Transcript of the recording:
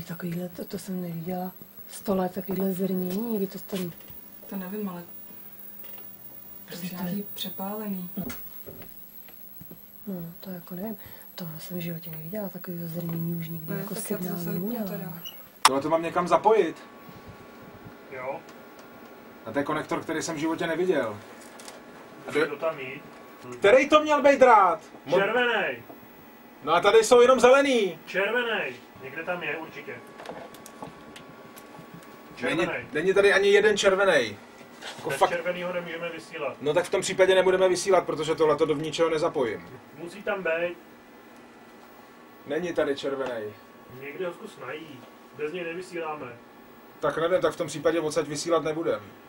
takovýhle, to jsem neviděla 100 let, takovýhle zrnění, někdy to tam... To nevím, ale prostě nějaký přepálený. No, to jako nevím. To jsem v životě neviděla, takovýhle zrnění už nikdy No, jako tak signál neměla. Tohle to mám někam zapojit. Jo, A to je konektor, který jsem v životě neviděl. může to tam jít. Který to měl být drát? Červenej! No a tady jsou jenom zelený. Červenej! Někde tam je určitě. Není, Červenej. není tady ani jeden červený. Jako Bez fakt... červenýho nemůžeme vysílat. No tak v tom případě nebudeme vysílat, protože tohle to do ničeho nezapojím. Musí tam být. Není tady červený. Někde ho zkus najít. Bez něj nevysíláme. Tak nevím, tak v tom případě odsaď vysílat nebudem.